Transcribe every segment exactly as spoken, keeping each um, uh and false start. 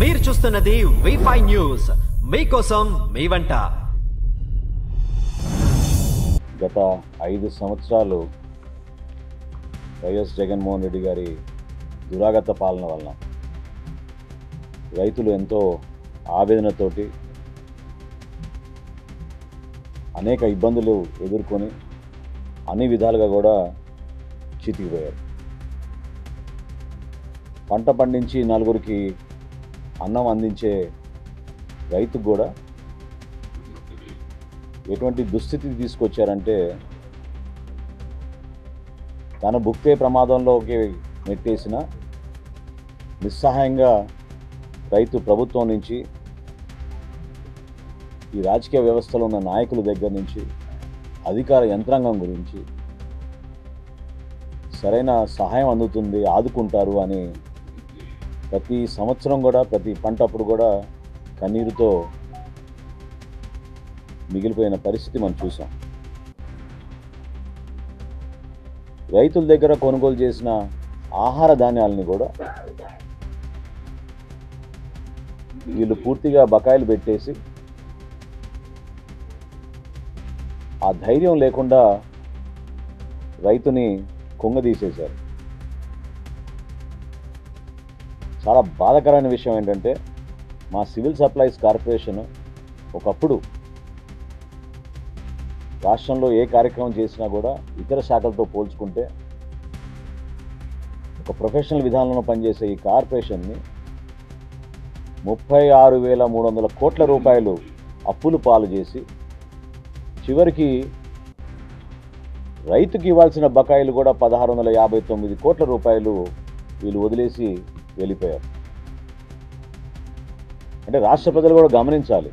మీరు చూస్తున్నది V five news, మీకోసం మీ వంట. గత ఐదు సంవత్సరాలు వైఎస్ జగన్మోహన్ రెడ్డి గారి దురాగత పాలన వలన రైతులు ఎంతో ఆవేదనతోటి అనేక ఇబ్బందులు ఎదుర్కొని అన్ని విధాలుగా కూడా చితికిపోయారు. పంట పండించి నలుగురికి అన్నం అందించే రైతుకు కూడా ఎటువంటి దుస్థితికి తీసుకొచ్చారంటే తన భుక్తే ప్రమాదంలోకి నెట్టేసిన నిస్సహాయంగా రైతు ప్రభుత్వం నుంచి, ఈ రాజకీయ వ్యవస్థలో ఉన్న నాయకుల దగ్గర నుంచి, అధికార యంత్రాంగం గురించి సరైన సహాయం అందుతుంది, ఆదుకుంటారు అని ప్రతి సంవత్సరం కూడా ప్రతి పంట అప్పుడు కూడా కన్నీరుతో మిగిలిపోయిన పరిస్థితి మనం చూసాం. రైతుల దగ్గర కొనుగోలు చేసిన ఆహార ధాన్యాలని కూడా వీళ్ళు పూర్తిగా బకాయిలు పెట్టేసి ఆ ధైర్యం లేకుండా రైతుని కుంగదీసేశారు. చాలా బాధాకరమైన విషయం ఏంటంటే మా సివిల్ సప్లైస్ కార్పొరేషన్ ఒకప్పుడు రాష్ట్రంలో ఏ కార్యక్రమం చేసినా కూడా ఇతర శాఖలతో పోల్చుకుంటే ఒక ప్రొఫెషనల్ విధానంలో పనిచేసే ఈ కార్పొరేషన్ని ముప్పై ఆరు వేల మూడు వందల కోట్ల రూపాయలు అప్పులు పాలు చేసి చివరికి రైతుకి ఇవ్వాల్సిన బకాయిలు కూడా పదహారు వందల యాభై తొమ్మిది కోట్ల రూపాయలు వీళ్ళు వదిలేసి వెళ్ళిపోయారు. అంటే రాష్ట్ర ప్రజలు కూడా గమనించాలి,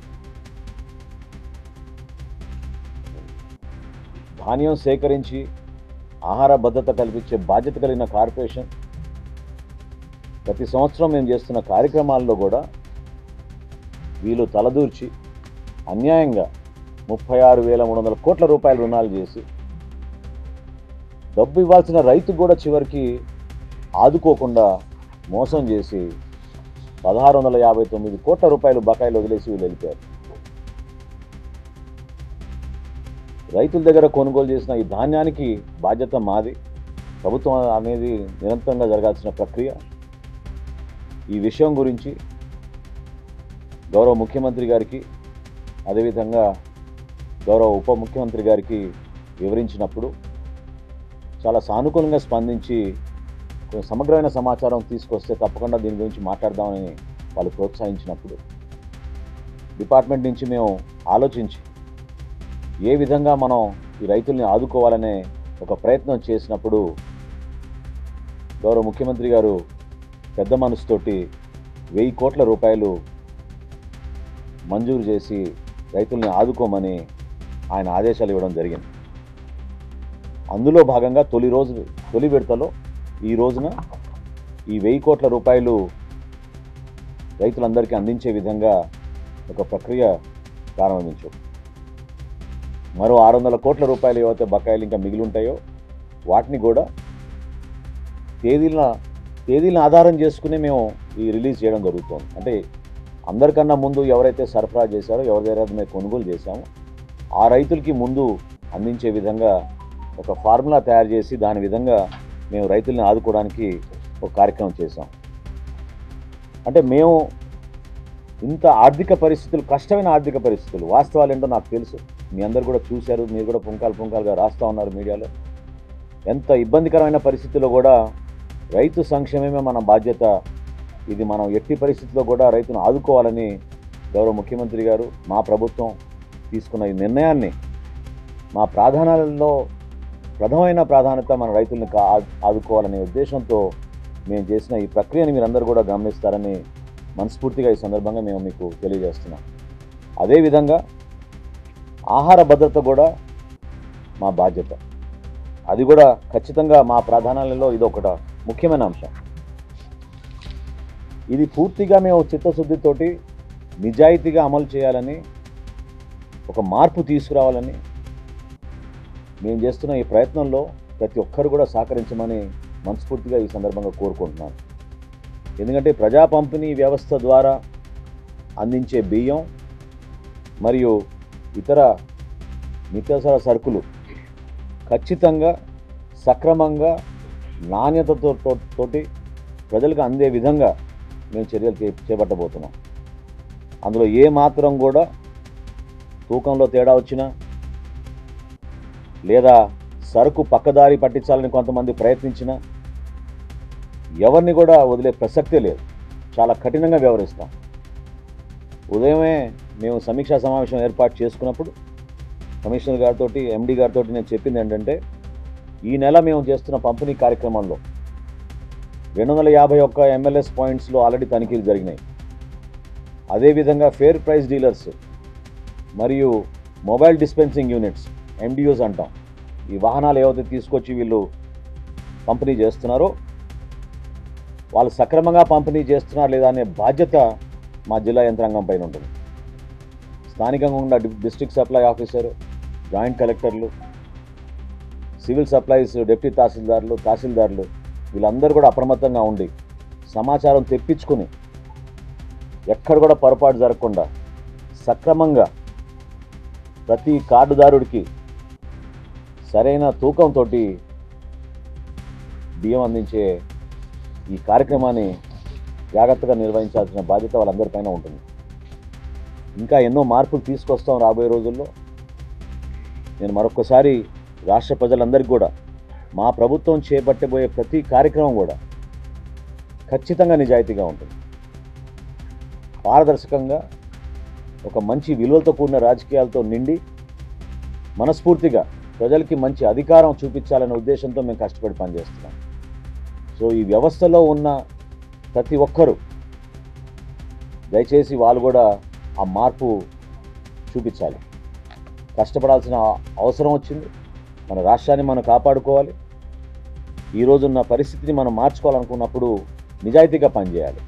ధాన్యం సేకరించి ఆహార భద్రత కల్పించే బాధ్యత కలిగిన కార్పొరేషన్ ప్రతి సంవత్సరం మేము చేస్తున్న కార్యక్రమాల్లో కూడా వీళ్ళు తలదూర్చి అన్యాయంగా ముప్పై ఆరు వేల మూడు వందల కోట్ల రూపాయల రుణాలు చేసి డబ్బు ఇవ్వాల్సిన రైతు కూడా చివరికి ఆదుకోకుండా మోసం చేసి పదహారు వందల యాభై తొమ్మిది కోట్ల రూపాయలు బకాయిలు వదిలేసి వీళ్ళు వెళ్ళిపోయారు. రైతుల దగ్గర కొనుగోలు చేసిన ఈ ధాన్యానికి బాధ్యత మాది. ప్రభుత్వం అనేది నిరంతరంగా జరగాల్సిన ప్రక్రియ. ఈ విషయం గురించి గౌరవ ముఖ్యమంత్రి గారికి, అదేవిధంగా గౌరవ ఉప ముఖ్యమంత్రి గారికి వివరించినప్పుడు చాలా సానుకూలంగా స్పందించి సమగ్రమైన సమాచారం తీసుకొస్తే తప్పకుండా దీని గురించి మాట్లాడదామని వాళ్ళు ప్రోత్సహించినప్పుడు డిపార్ట్మెంట్ నుంచి మేము ఆలోచించి ఏ విధంగా మనం ఈ రైతుల్ని ఆదుకోవాలనే ఒక ప్రయత్నం చేసినప్పుడు గౌరవ ముఖ్యమంత్రి గారు పెద్ద మనసుతోటి వెయ్యి కోట్ల రూపాయలు మంజూరు చేసి రైతుల్ని ఆదుకోమని ఆయన ఆదేశాలు ఇవ్వడం జరిగింది. అందులో భాగంగా తొలి రోజు తొలి విడతలో ఈ రోజున ఈ వెయ్యి కోట్ల రూపాయలు రైతులందరికీ అందించే విధంగా ఒక ప్రక్రియ ప్రారంభించాం. మరో ఆరు వందల కోట్ల రూపాయలు ఏవైతే బకాయిలు ఇంకా మిగిలి ఉంటాయో వాటిని కూడా తేదీల తేదీలను ఆధారం చేసుకుని మేము ఈ రిలీజ్ చేయడం జరుగుతుంది. అంటే అందరికన్నా ముందు ఎవరైతే సరఫరా చేశారో, ఎవరి దగ్గర మేము కొనుగోలు చేశామో ఆ రైతులకి ముందు అందించే విధంగా ఒక ఫార్ములా తయారు చేసి దాని విధంగా మేము రైతుల్ని ఆదుకోవడానికి ఒక కార్యక్రమం చేశాం. అంటే మేము ఇంత ఆర్థిక పరిస్థితులు, కష్టమైన ఆర్థిక పరిస్థితులు, వాస్తవాలు ఏంటో నాకు తెలుసు, మీ అందరు కూడా చూశారు, మీరు కూడా పుంకాలు పుంకాలుగా రాస్తూ ఉన్నారు మీడియాలో. ఎంత ఇబ్బందికరమైన పరిస్థితుల్లో కూడా రైతు సంక్షేమమే మన బాధ్యత, ఇది మనం ఎట్టి పరిస్థితుల్లో కూడా రైతును ఆదుకోవాలని గౌరవ ముఖ్యమంత్రి గారు, మా ప్రభుత్వం తీసుకున్న ఈ నిర్ణయాన్ని మా ప్రాధాన్యాలలో ప్రథమైన ప్రాధాన్యత మన రైతుల్ని ఆదుకోవాలనే ఉద్దేశంతో మేము చేసిన ఈ ప్రక్రియని మీరందరూ కూడా గమనిస్తారని మనస్ఫూర్తిగా ఈ సందర్భంగా మేము మీకు తెలియజేస్తున్నాం. అదేవిధంగా ఆహార భద్రత కూడా మా బాధ్యత, అది కూడా ఖచ్చితంగా మా ప్రాధాన్యాలలో ఇది ఒక ముఖ్యమైన అంశం. ఇది పూర్తిగా మేము చిత్తశుద్ధితోటి నిజాయితీగా అమలు చేయాలని, ఒక మార్పు తీసుకురావాలని మేము చేస్తున్న ఈ ప్రయత్నంలో ప్రతి ఒక్కరు కూడా సహకరించమని మనస్ఫూర్తిగా ఈ సందర్భంగా కోరుకుంటున్నాను. ఎందుకంటే ప్రజా పంపిణీ వ్యవస్థ ద్వారా అందించే బియ్యం మరియు ఇతర నిత్యావసర సరుకులు ఖచ్చితంగా సక్రమంగా నాణ్యతతో తో- తోటి ప్రజలకు అందే విధంగా మేము చర్యలు చే చేపట్టబోతున్నాం. అందులో ఏ మాత్రం కూడా తూకంలో తేడా వచ్చినా లేదా సరుకు పక్కదారి పట్టించాలని కొంతమంది ప్రయత్నించినా ఎవరిని కూడా వదిలే ప్రసక్తే లేదు. చాలా కఠినంగా వ్యవహరిస్తాం. ఉదయమే మేము సమీక్షా సమావేశం ఏర్పాటు చేసుకున్నప్పుడు కమిషనర్ గారితో ఎండీ గారితో నేను చెప్పింది ఏంటంటే, ఈ నెల మేము చేస్తున్న పంపిణీ కార్యక్రమంలో రెండు వందల యాభై ఒక్క ఎంఎల్ఎస్ పాయింట్స్లో ఆల్రెడీ తనిఖీలు జరిగినాయి. అదేవిధంగా ఫేర్ ప్రైస్ డీలర్స్ మరియు మొబైల్ డిస్పెన్సింగ్ యూనిట్స్ ఎండియూస్ అంటాం, ఈ వాహనాలు ఏవైతే తీసుకొచ్చి వీళ్ళు పంపిణీ చేస్తున్నారో వాళ్ళు సక్రమంగా పంపిణీ చేస్తున్నారు లేదా అనే బాధ్యత మా జిల్లా యంత్రాంగం పైన ఉంటుంది. స్థానికంగా ఉన్న డిస్ట్రిక్ట్ సప్లై ఆఫీసర్, జాయింట్ కలెక్టర్లు, సివిల్ సప్లైస్ డిప్యూటీ తహసీల్దార్లు, తహసీల్దార్లు వీళ్ళందరూ కూడా అప్రమత్తంగా ఉండి సమాచారం తెప్పించుకుని ఎక్కడ కూడా పొరపాటు జరగకుండా సక్రమంగా ప్రతి కార్డుదారుడికి సరైన తూకంతో బియ్యం అందించే ఈ కార్యక్రమాన్ని జాగ్రత్తగా నిర్వహించాల్సిన బాధ్యత వాళ్ళందరిపైన ఉంటుంది. ఇంకా ఎన్నో మార్పులు తీసుకొస్తాం రాబోయే రోజుల్లో. నేను మరొకసారి రాష్ట్ర ప్రజలందరికీ కూడా మా ప్రభుత్వం చేపట్టబోయే ప్రతి కార్యక్రమం కూడా ఖచ్చితంగా నిజాయితీగా ఉంటుంది, పారదర్శకంగా ఒక మంచి విలువలతో కూడిన రాజకీయాలతో నిండి మనస్ఫూర్తిగా ప్రజలకి మంచి అధికారం చూపించాలనే ఉద్దేశంతో మేము కష్టపడి పనిచేస్తున్నాం. సో ఈ వ్యవస్థలో ఉన్న ప్రతి ఒక్కరూ దయచేసి వాళ్ళు కూడా ఆ మార్పు చూపించాలి. కష్టపడాల్సిన అవసరం వచ్చింది. మన రాష్ట్రాన్ని మనం కాపాడుకోవాలి. ఈరోజున్న పరిస్థితిని మనం మార్చుకోవాలనుకున్నప్పుడు నిజాయితీగా పనిచేయాలి.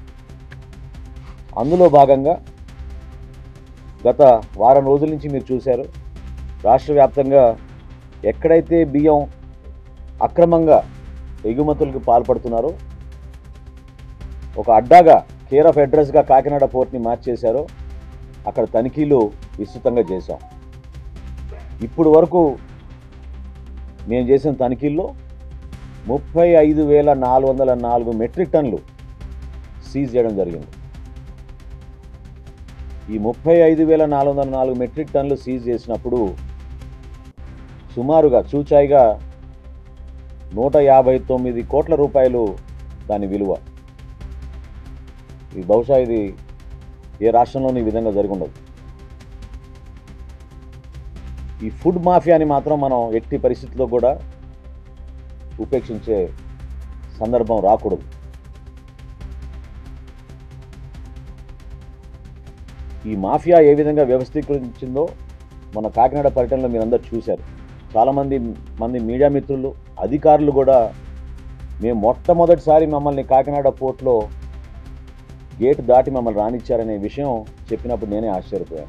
అందులో భాగంగా గత వారం రోజుల నుంచి మీరు చూశారు, రాష్ట్ర వ్యాప్తంగా ఎక్కడైతే బియ్యం అక్రమంగా ఎగుమతులకు పాల్పడుతున్నారో ఒక అడ్డాగా కేర్ ఆఫ్ అడ్రస్గా కాకినాడ పోర్ట్ని మార్చేశారో అక్కడ తనిఖీలు విస్తృతంగా చేశాం. ఇప్పుడు వరకు మేము చేసిన తనిఖీల్లో ముప్పై ఐదు వేల నాలుగు వందల నాలుగు మెట్రిక్ టన్నులు సీజ్ చేయడం జరిగింది. ఈ ముప్పై ఐదు వేల నాలుగు వందల నాలుగు మెట్రిక్ టన్నులు సీజ్ చేసినప్పుడు సుమారుగా చూచాయిగా నూట యాభై తొమ్మిది కోట్ల రూపాయలు దాని విలువ. ఇది బహుశా ఇది ఏ రాష్ట్రంలోనూ ఈ విధంగా జరిగి ఉండదు. ఈ ఫుడ్ మాఫియాని మాత్రం మనం ఎట్టి పరిస్థితుల్లో కూడా ఉపేక్షించే సందర్భం రాకూడదు. ఈ మాఫియా ఏ విధంగా వ్యవస్థీకరించిందో మన కాకినాడ పర్యటనలో మీరందరూ చూశారు. చాలామంది మంది మీడియా మిత్రులు, అధికారులు కూడా మేము మొట్టమొదటిసారి మమ్మల్ని కాకినాడ పోర్ట్లో గేట్ దాటి మమ్మల్ని రానిచ్చారనే విషయం చెప్పినప్పుడు నేనే ఆశ్చర్యపోయాను.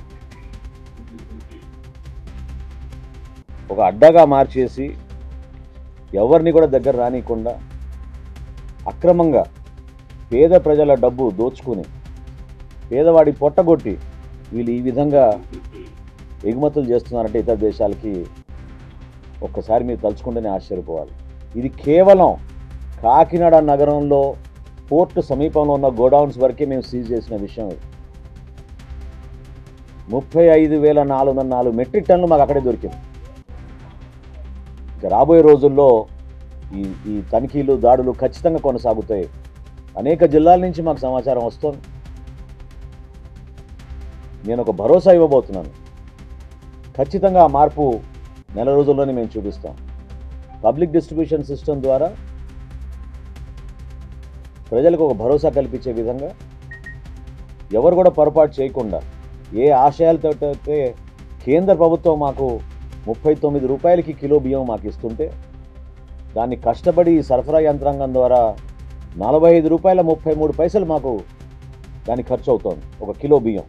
ఒక అడ్డాగా మార్చేసి ఎవరిని కూడా దగ్గర రానియకుండా అక్రమంగా పేద ప్రజల డబ్బు దోచుకుని పేదవాడి పొట్టగొట్టి వీళ్ళు ఈ విధంగా ఎగుమతులు చేస్తున్నారంటే ఇతర దేశాలకి ఒక్కసారి మీరు తలుచుకుంటేనే ఆశ్చర్యపోవాలి. ఇది కేవలం కాకినాడ నగరంలో పోర్టు సమీపంలో ఉన్న గోడౌన్స్ వరకే మేము సీజ్ చేసిన విషయం. ఇది ముప్పై ఐదు వేల నాలుగు వందల నాలుగు మెట్రిక్ టన్నులు మాకు అక్కడే దొరికింది. ఇక రాబోయే రోజుల్లో ఈ ఈ తనిఖీలు, దాడులు ఖచ్చితంగా కొనసాగుతాయి. అనేక జిల్లాల నుంచి మాకు సమాచారం వస్తుంది. నేను ఒక భరోసా ఇవ్వబోతున్నాను, ఖచ్చితంగా ఆ మార్పు నెల రోజుల్లోనే మేము చూపిస్తాం. పబ్లిక్ డిస్ట్రిబ్యూషన్ సిస్టమ్ ద్వారా ప్రజలకు ఒక భరోసా కల్పించే విధంగా ఎవరు కూడా పొరపాటు చేయకుండా ఏ ఆశయాలతో అయితే కేంద్ర ప్రభుత్వం మాకు ముప్పై తొమ్మిది రూపాయలకి కిలో బియ్యం మాకు ఇస్తుంటే దాన్ని కష్టపడి సరఫరా యంత్రాంగం ద్వారా నలభై ఐదు రూపాయల ముప్పై మూడు పైసలు మాకు దానికి ఖర్చు అవుతోంది ఒక కిలో బియ్యం.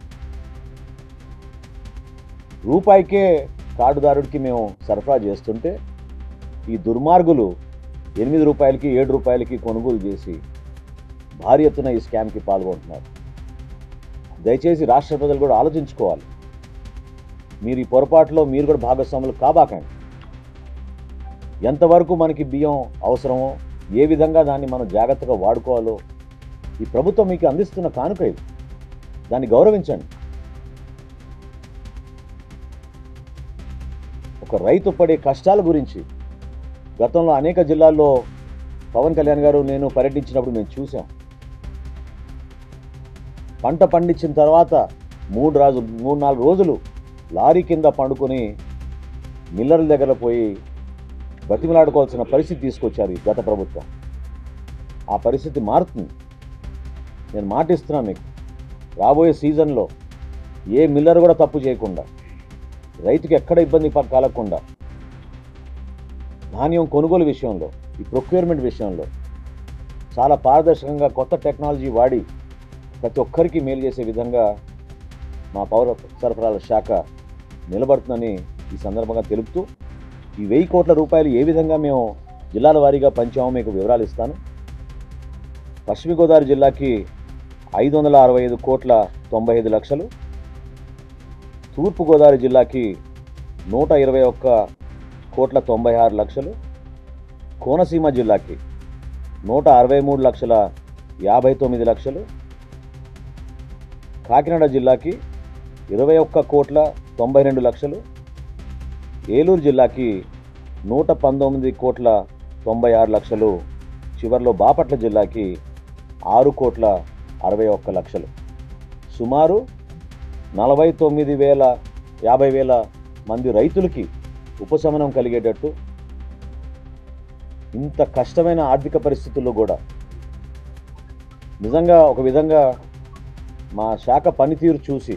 రూపాయికే కార్డుదారుడికి మేము సరఫరా చేస్తుంటే ఈ దుర్మార్గులు ఎనిమిది రూపాయలకి ఏడు రూపాయలకి కొనుగోలు చేసి భారీ ఎత్తున ఈ స్కామ్కి పాల్గొంటున్నారు. దయచేసి రాష్ట్ర ప్రజలు కూడా ఆలోచించుకోవాలి. మీరు ఈ పొరపాటులో మీరు కూడా భాగస్వాములు కాబాకండి. ఎంతవరకు మనకి బియ్యం అవసరమో, ఏ విధంగా దాన్ని మనం జాగ్రత్తగా వాడుకోవాలో ఈ ప్రభుత్వం మీకు అందిస్తున్న కానుక ఇది. దాన్ని గౌరవించండి. ఒక రైతు పడే కష్టాల గురించి గతంలో అనేక జిల్లాల్లో పవన్ కళ్యాణ్ గారు నేను పర్యటించినప్పుడు మేము చూసాం. పంట పండించిన తర్వాత మూడు రోజు మూడు నాలుగు రోజులు లారీ కింద పండుకొని మిల్లర్ల దగ్గర పోయి బతిమలాడుకోవాల్సిన పరిస్థితి తీసుకొచ్చారు ఈ గత ప్రభుత్వం. ఆ పరిస్థితి మారుతుంది. నేను మాటిస్తున్నా మీకు, రాబోయే సీజన్లో ఏ మిల్లర్ కూడా తప్పు చేయకుండా, రైతుకి ఎక్కడ ఇబ్బంది కలగకుండా, ధాన్యం కొనుగోలు విషయంలో, ఈ ప్రొక్యూర్మెంట్ విషయంలో చాలా పారదర్శకంగా కొత్త టెక్నాలజీ వాడి ప్రతి ఒక్కరికి మేలు చేసే విధంగా మా పౌర సరఫరాల శాఖ నిలబడుతుందని ఈ సందర్భంగా తెలుపుతూ, ఈ వెయ్యి కోట్ల రూపాయలు ఏ విధంగా మేము జిల్లాల వారీగా పంచామో మీకు వివరాలు ఇస్తాను. పశ్చిమ గోదావరి జిల్లాకి ఐదు వందల అరవై ఐదు కోట్ల తొంభై ఐదు లక్షలు, తూర్పుగోదావరి జిల్లాకి నూట ఇరవై ఒక్క కోట్ల తొంభై ఆరు లక్షలు, కోనసీమ జిల్లాకి నూట అరవై మూడు లక్షల యాభై తొమ్మిది లక్షలు, కాకినాడ జిల్లాకి ఇరవై ఒక్క కోట్ల తొంభై రెండు లక్షలు, ఏలూరు జిల్లాకి నూట పంతొమ్మిది కోట్ల తొంభై ఆరు లక్షలు, చివరిలో బాపట్ల జిల్లాకి ఆరు కోట్ల అరవై ఒక్క లక్షలు. సుమారు నలభై తొమ్మిది వేల యాభై వేల మంది రైతులకి ఉపశమనం కలిగేటట్టు, ఇంత కష్టమైన ఆర్థిక పరిస్థితుల్లో కూడా నిజంగా ఒక విధంగా మా శాఖ పనితీరు చూసి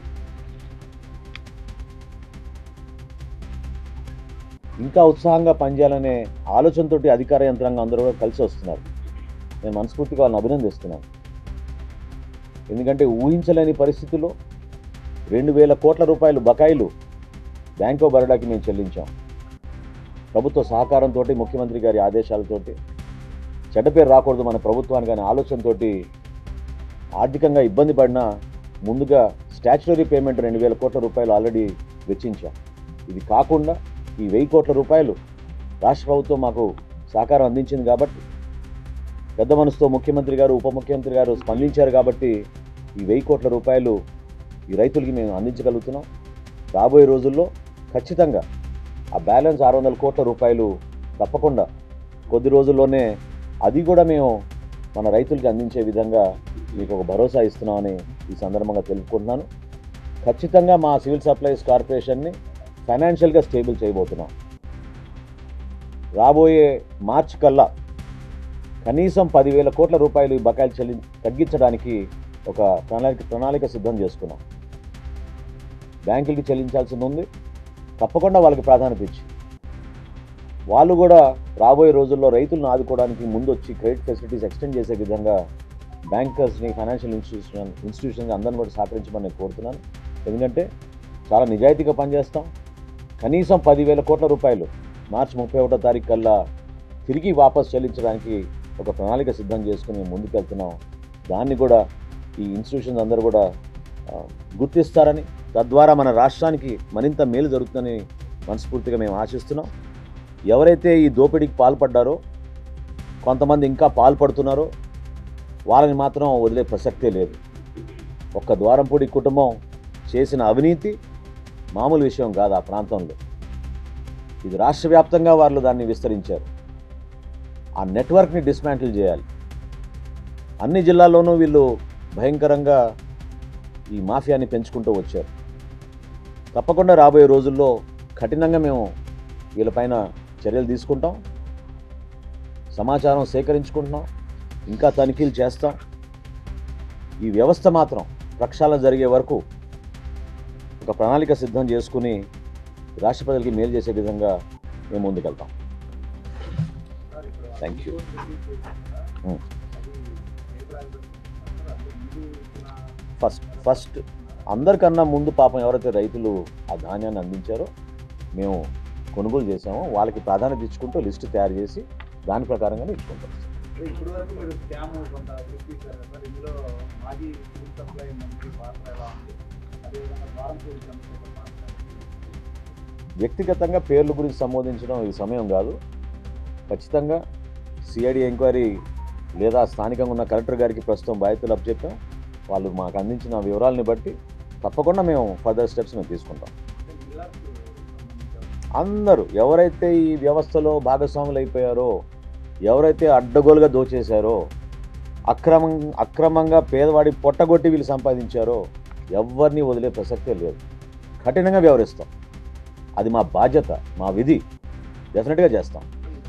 ఇంకా ఉత్సాహంగా పనిచేయాలనే ఆలోచనతో అధికార యంత్రాంగం అందరూ కూడా కలిసి వస్తున్నారు. నేను మనస్ఫూర్తిగా వాళ్ళని అభినందిస్తున్నాను. ఎందుకంటే ఊహించలేని పరిస్థితుల్లో రెండు వేల కోట్ల రూపాయలు బకాయిలు బ్యాంక్ ఆఫ్ బరోడాకి మేము చెల్లించాం. ప్రభుత్వ సహకారంతో, ముఖ్యమంత్రి గారి ఆదేశాలతోటి, చెడ్డ పేరు రాకూడదు మన ప్రభుత్వానికి అనే ఆలోచనతో ఆర్థికంగా ఇబ్బంది పడినా ముందుగా స్టాచ్యుటరీ పేమెంట్ రెండు వేల కోట్ల రూపాయలు ఆల్రెడీ వెచ్చించాం. ఇది కాకుండా ఈ వెయ్యి కోట్ల రూపాయలు రాష్ట్ర ప్రభుత్వం మాకు సహకారం అందించింది కాబట్టి, పెద్ద మనసుతో ముఖ్యమంత్రి గారు, ఉప ముఖ్యమంత్రి గారు స్పందించారు కాబట్టి ఈ వెయ్యి కోట్ల రూపాయలు ఈ రైతులకి మేము అందించగలుగుతున్నాం. రాబోయే రోజుల్లో ఖచ్చితంగా ఆ బ్యాలెన్స్ ఆరు వందల కోట్ల రూపాయలు తప్పకుండా కొద్ది రోజుల్లోనే అది కూడా మేము మన రైతులకి అందించే విధంగా మీకు ఒక భరోసా ఇస్తున్నామని ఈ సందర్భంగా తెలుపుకుంటున్నాను. ఖచ్చితంగా మా సివిల్ సప్లైస్ కార్పొరేషన్ని ఫైనాన్షియల్గా స్టేబుల్ చేయబోతున్నాం. రాబోయే మార్చి కల్లా కనీసం పదివేల కోట్ల రూపాయలు ఈ బకాయిలు చెల్లి తగ్గించడానికి ఒక ప్రణాళిక ప్రణాళిక సిద్ధం చేసుకున్నాం. బ్యాంకులకి చెల్లించాల్సింది ఉంది, తప్పకుండా వాళ్ళకి ప్రాధాన్యత ఇచ్చి వాళ్ళు కూడా రాబోయే రోజుల్లో రైతులను ఆదుకోవడానికి ముందొచ్చి క్రెడిట్ ఫెసిలిటీస్ ఎక్స్టెండ్ చేసే విధంగా బ్యాంకర్స్ని, ఫైనాన్షియల్ ఇన్స్టిట్యూషన్ ఇన్స్టిట్యూషన్స్ అందరిని కూడా సహకరించమని నేను కోరుతున్నాను. ఎందుకంటే చాలా నిజాయితీగా పనిచేస్తాం. కనీసం పదివేల కోట్ల రూపాయలు మార్చి ముప్పై ఒకటో తారీఖు కల్లా తిరిగి వాపస్ చెల్లించడానికి ఒక ప్రణాళిక సిద్ధం చేసుకుని ముందుకెళ్తున్నాం. దాన్ని కూడా ఈ ఇన్స్టిట్యూషన్స్ అందరూ కూడా గుర్తిస్తారని, తద్వారా మన రాష్ట్రానికి మరింత మేలు జరుగుతుందని మనస్ఫూర్తిగా మేము ఆశిస్తున్నాం. ఎవరైతే ఈ దోపిడీకి పాల్పడ్డారో, కొంతమంది ఇంకా పాల్పడుతున్నారో వాళ్ళని మాత్రం వదిలే ప్రసక్తే లేదు. ఒక్క ద్వారంపూడి కుటుంబం చేసిన అవినీతి మామూలు విషయం కాదు. ఆ ప్రాంతంలో ఇది రాష్ట్ర వ్యాప్తంగా వాళ్ళు దాన్ని విస్తరించారు. ఆ నెట్వర్క్ని డిస్మాంటిల్ చేయాలి. అన్ని జిల్లాల్లోనూ వీళ్ళు భయంకరంగా ఈ మాఫియాని పెంచుకుంటూ వచ్చారు. తప్పకుండా రాబోయే రోజుల్లో కఠినంగా మేము వీళ్ళపైన చర్యలు తీసుకుంటాం. సమాచారం సేకరించుకుంటున్నాం, ఇంకా తనిఖీలు చేస్తాం. ఈ వ్యవస్థ మాత్రం ప్రక్షాళన జరిగే వరకు ఒక ప్రణాళిక సిద్ధం చేసుకుని రాష్ట్ర ప్రజలకి మేలు చేసే విధంగా మేము ముందుకెళ్తాం. Thank you. ఫస్ట్ ఫస్ట్ అందరికన్నా ముందు పాపం ఎవరైతే రైతులు ఆ ధాన్యాన్ని అందించారో మేము కొనుగోలు చేసామో వాళ్ళకి ప్రాధాన్యత ఇచ్చుకుంటూ లిస్టు తయారు చేసి దాని ప్రకారంగానే ఇచ్చుకుంటాం. ఇప్పుడు వరకు మీరు స్కామ్ కొంత గుర్తించారు సార్. ఇందులో మాజీ సివిల్ సప్లై మంత్రి పాత్ర ఎలా ఉంది, అదేవిధంగా ద్వారంపూడి చంద్రశేఖర్ పాత్ర? వ్యక్తిగతంగా పేర్ల గురించి సంబోధించడం ఈ సమయం కాదు. ఖచ్చితంగా సిఐడి ఎంక్వైరీ లేదా స్థానికంగా ఉన్న కలెక్టర్ గారికి ప్రస్తుతం బాధ్యతలు అప్పచెప్పాం. వాళ్ళు మాకు అందించిన వివరాలని బట్టి తప్పకుండా మేము ఫర్దర్ స్టెప్స్ మేము తీసుకుంటాం. అందరూ ఎవరైతే ఈ వ్యవస్థలో భాగస్వాములు అయిపోయారో, ఎవరైతే అడ్డగోలుగా దోచేశారో, అక్రమం అక్రమంగా పేదవాడి పొట్టగొట్టి వీళ్ళు సంపాదించారో ఎవరిని వదిలే ప్రసక్తే లేదు. కఠినంగా వ్యవహరిస్తాం. అది మా బాధ్యత, మా విధి. డెఫినెట్గా చేస్తాం.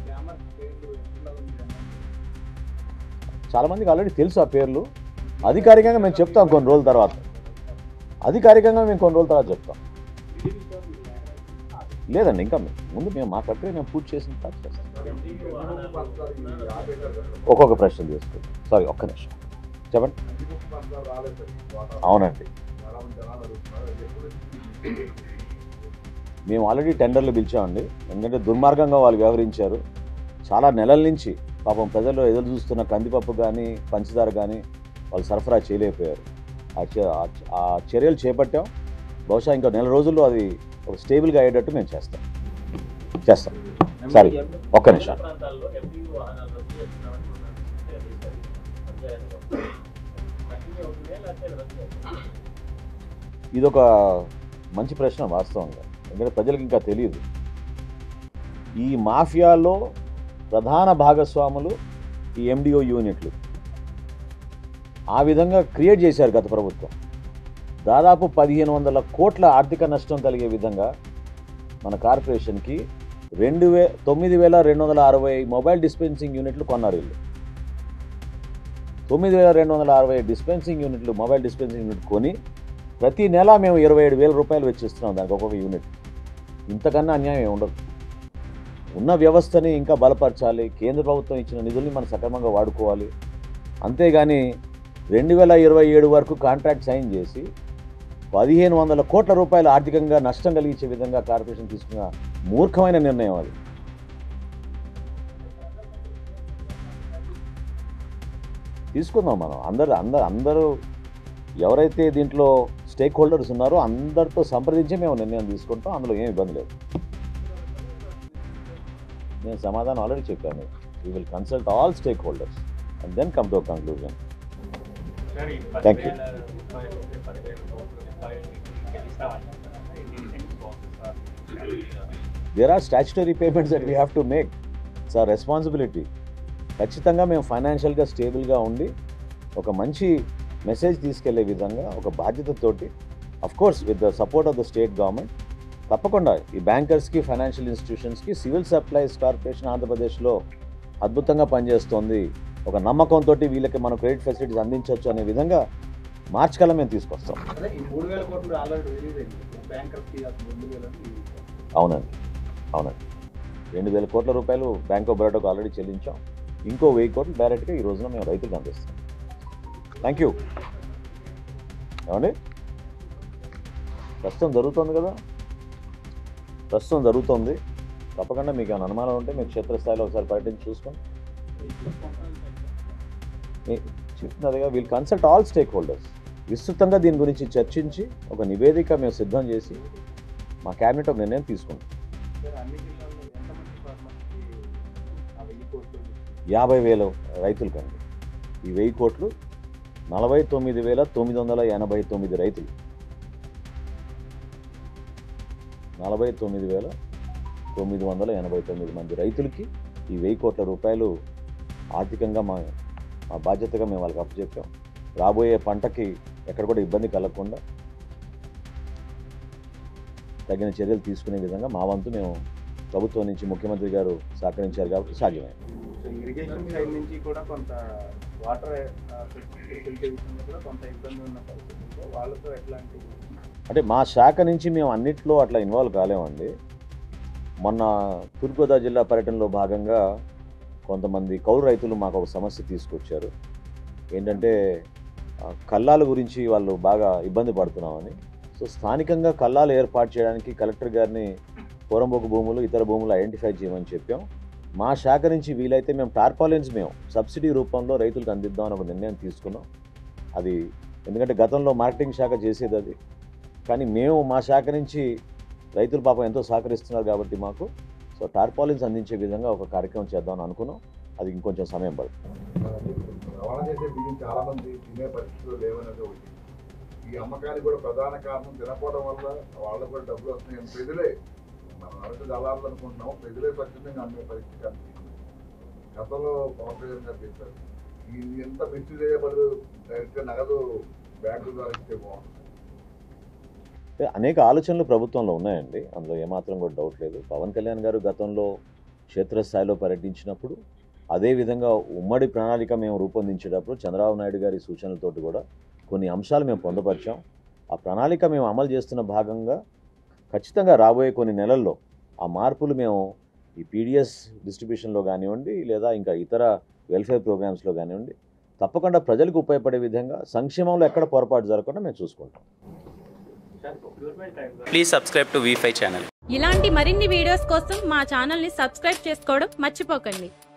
చాలామందికి ఆల్రెడీ తెలుసు ఆ పేర్లు. అధికారికంగా మేము చెప్తాం కొన్ని రోజుల తర్వాత. అధికారికంగా మేము కొన్ని రోజుల తర్వాత చెప్తాం. లేదండి, ఇంకా ముందు మేము మా ప్రక్రియ మేము పూర్తి చేసిన తర్వాత చేస్తాం. ఒక్కొక్క ప్రశ్న తీసుకుంటాం. సారీ, ఒక్క నిమిషం చెప్పండి. అవునండి, మేము ఆల్రెడీ టెండర్లు పిలిచామండి. ఎందుకంటే దుర్మార్గంగా వాళ్ళు వ్యవహరించారు. చాలా నెలల నుంచి పాపం ప్రజల్లో ఎదురు చూస్తున్న కందిపప్పు కానీ పంచదార కానీ వాళ్ళు సరఫరా చేయలేకపోయారు. ఆ చర్యలు చేపట్టాం. బహుశా ఇంకా నెల రోజుల్లో అది ఒక స్టేబుల్గా అయ్యేటట్టు మేము చేస్తాం చేస్తాం సరే, ఒక్క నిమిషం. ఇదొక మంచి ప్రశ్న వాస్తవంగా. ఎందుకంటే ప్రజలకు ఇంకా తెలియదు. ఈ మాఫియాలో ప్రధాన భాగస్వాములు ఈ ఎండిఓ యూనిట్లు. ఆ విధంగా క్రియేట్ చేశారు గత ప్రభుత్వం. దాదాపు పదిహేను వందల కోట్ల ఆర్థిక నష్టం కలిగే విధంగా మన కార్పొరేషన్కి రెండు వే తొమ్మిది వేల రెండు వందల అరవై మొబైల్ డిస్పెన్సింగ్ యూనిట్లు కొన్నారు వీళ్ళు. తొమ్మిది వేల రెండు వందల అరవై డిస్పెన్సింగ్ యూనిట్లు మొబైల్ డిస్పెన్సింగ్ యూనిట్ కొని ప్రతి నెల మేము ఇరవై ఏడు వేల రూపాయలు వెచ్చిస్తున్నాం దానికి ఒక్కొక్క యూనిట్. ఇంతకన్నా అన్యాయం ఏమి ఉండదు. ఉన్న వ్యవస్థని ఇంకా బలపరచాలి. కేంద్ర ప్రభుత్వం ఇచ్చిన నిధుల్ని మనం సక్రమంగా వాడుకోవాలి. అంతేగాని రెండు వేల ఇరవై ఏడు వరకు కాంట్రాక్ట్ సైన్ చేసి పదిహేను వందల కోట్ల రూపాయలు ఆర్థికంగా నష్టం కలిగించే విధంగా కార్పొరేషన్ తీసుకున్న మూర్ఖమైన నిర్ణయం అది. తీసుకుందాం మనం అందరు అందరు అందరూ ఎవరైతే దీంట్లో స్టేక్ హోల్డర్స్ ఉన్నారో అందరితో సంప్రదించి మేము నిర్ణయం తీసుకుంటాం. అందులో ఏం ఇబ్బంది లేదు. నేను సమాధానం ఆల్రెడీ చెప్పాను. We will consult all stakeholders and then come to a conclusion. Thank you. There are statutory payments that we have to make. It's our responsibility. ఖచ్చితంగా మేము ఫైనాన్షియల్గా స్టేబుల్గా ఉండి ఒక మంచి మెసేజ్ తీసుకెళ్లే విధంగా ఒక బాధ్యతతోటి, of course with the support of the state government, తప్పకుండా ఈ బ్యాంకర్స్కి, ఫైనాన్షియల్ ఇన్స్టిట్యూషన్స్కి సివిల్ సప్లైస్ కార్పొరేషన్ ఆంధ్రప్రదేశ్లో అద్భుతంగా పనిచేస్తోంది. ఒక నమ్మకంతో వీళ్ళకి మనం క్రెడిట్ ఫెసిలిటీస్ అందించవచ్చు అనే విధంగా మార్చి కల్లా మేము తీసుకొస్తాం. అవునండి, అవునండి. రెండు వేల కోట్ల రూపాయలు బ్యాంక్ ఆఫ్ బరోడాకు ఆల్రెడీ చెల్లించాం. ఇంకో వెయ్యి కోట్లు డైరెక్ట్గా ఈ రోజున మేము రైతులకు అందిస్తాం. Thank you. ఏమండి, ప్రస్తుతం జరుగుతుంది కదా, ప్రస్తుతం జరుగుతుంది. తప్పకుండా మీకు ఏమైనా అనుమానం ఉంటే మీరు క్షేత్రస్థాయిలో ఒకసారి పర్యటించి చూసుకోండి. చెప్తున్నదిగా we'll consult all stakeholders. విస్తృతంగా దీని గురించి చర్చించి ఒక నివేదిక మేము సిద్ధం చేసి మా క్యాబినెట్ ఒక నిర్ణయం తీసుకుంటాం. యాభై వేల రైతులకండి ఈ వెయ్యి కోట్లు. నలభై తొమ్మిది వేల తొమ్మిది వందల ఎనభై తొమ్మిది రైతులు నలభై తొమ్మిది వేల తొమ్మిది వందల ఎనభై తొమ్మిది మంది రైతులకి ఈ వెయ్యి కోట్ల రూపాయలు ఆర్థికంగా మా మా బాధ్యతగా మేము వాళ్ళకి అప్పచెప్పాం. రాబోయే పంటకి ఎక్కడ కూడా ఇబ్బంది కలగకుండా తగిన చర్యలు తీసుకునే విధంగా మా వంతు మేము ప్రభుత్వం నుంచి ముఖ్యమంత్రి గారు సహకరించారు కాబట్టి సాధ్యమైంది. ఇరిగేషన్ సైడ్ నుంచి కూడా కొంత వాటర్ కూడా కొంత ఇబ్బంది ఉన్న పరిస్థితుల్లో వాళ్ళతో ఎట్లాంటి, అంటే మా శాఖ నుంచి మేము అన్నిట్లో అట్లా ఇన్వాల్వ్ కాలేమండి. మొన్న తూర్పుగోదావరి జిల్లా పర్యటనలో భాగంగా కొంతమంది కౌలు రైతులు మాకు ఒక సమస్య తీసుకొచ్చారు. ఏంటంటే కల్లాల గురించి వాళ్ళు బాగా ఇబ్బంది పడుతున్నామని. సో స్థానికంగా కల్లాలు ఏర్పాటు చేయడానికి కలెక్టర్ గారిని పోరంబోకు భూములు, ఇతర భూములు ఐడెంటిఫై చేయమని చెప్పాం. మా శాఖ నుంచి వీలైతే మేము టార్పాలిన్స్ మేము సబ్సిడీ రూపంలో రైతులకు అందిద్దామని ఒక నిర్ణయం తీసుకున్నాం. అది ఎందుకంటే గతంలో మార్కెటింగ్ శాఖ చేసేది అది, కానీ మేము మా శాఖ నుంచి రైతులు పాపం ఎంతో సహకరిస్తున్నారు కాబట్టి మాకు సో టార్పాలిన్స్ అందించే విధంగా ఒక కార్యక్రమం చేద్దామని అనుకున్నాం. అది ఇంకొంచెం సమయం పడుతుంది. రవాణా చేసే బియ్యం చాలా మంది తినే పరిస్థితులు లేవనేది ఒకటి. ఈ అమ్మకానికి కూడా ప్రధాన కారణం తినకపోవడం వల్ల వాళ్ళకు కూడా డబ్బులు వస్తున్నాయి. ప్రజలే మనం అరకు దళాలు అనుకుంటున్నాం, ప్రజలే స్వచ్ఛందంగా అమ్మే పరిస్థితి అనిపిస్తుంది. గతంలో పవన్ కళ్యాణ్ గారు చెప్పారు ఈ ఎంత మిస్యూజ్ చేయబడు డైరెక్ట్గా నగదు బ్యాంకు ద్వారా ఇస్తే బాగుంటుంది. అనేక ఆలోచనలు ప్రభుత్వంలో ఉన్నాయండి, అందులో ఏమాత్రం కూడా డౌట్ లేదు. పవన్ కళ్యాణ్ గారు గతంలో క్షేత్రస్థాయిలో పర్యటించినప్పుడు అదేవిధంగా ఉమ్మడి ప్రణాళిక మేము రూపొందించేటప్పుడు చంద్రబాబు నాయుడు గారి సూచనలతోటి కూడా కొన్ని అంశాలు మేము పొందుపరిచాం. ఆ ప్రణాళిక మేము అమలు చేస్తున్న భాగంగా ఖచ్చితంగా రాబోయే కొన్ని నెలల్లో ఆ మార్పులు మేము ఈ పీడిఎస్ డిస్ట్రిబ్యూషన్లో కానివ్వండి లేదా ఇంకా ఇతర వెల్ఫేర్ ప్రోగ్రామ్స్లో కానివ్వండి తప్పకుండా ప్రజలకు ఉపయోగపడే విధంగా సంక్షేమంలో ఎక్కడ పొరపాటు జరగకుండా మేము చూసుకుంటాం. Please subscribe to V five channel. ఇలాంటి మరిన్ని వీడియోస్ కోసం మా ఛానల్ని సబ్స్క్రైబ్ చేసుకోవడం మర్చిపోకండి.